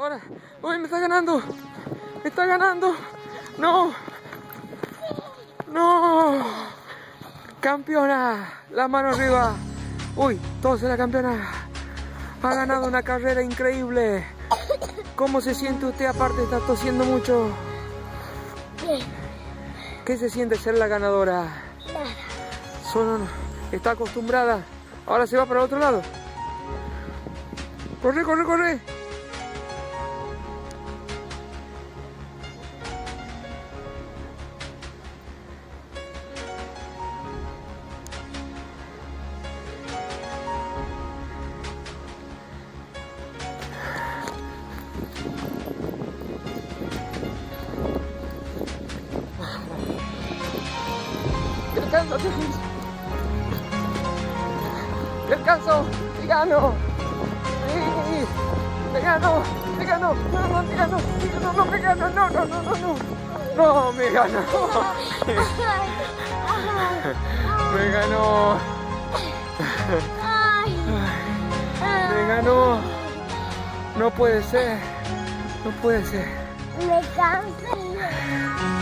Ahora, uy, me está ganando. Me está ganando. No. No. Campeona. La mano arriba. Uy, todos en la campeona. Ha ganado una carrera increíble. ¿Cómo se siente usted? Aparte está tosiendo mucho. Bien. ¿Qué se siente ser la ganadora? Nada. Solo está acostumbrada. Ahora se va para el otro lado. Corre, corre, corre. ¡Te alcanzo! ¡Te gano! ¡Sí! ¡Te gano! ¡Te gano! ¡No, no, te gano! ¡Te gano! ¡No me gano! ¡No, no, no, no, no! ¡No, me ganó! ¡Me ganó! ¡Me ganó! No puede ser. No puede ser. Me cansé.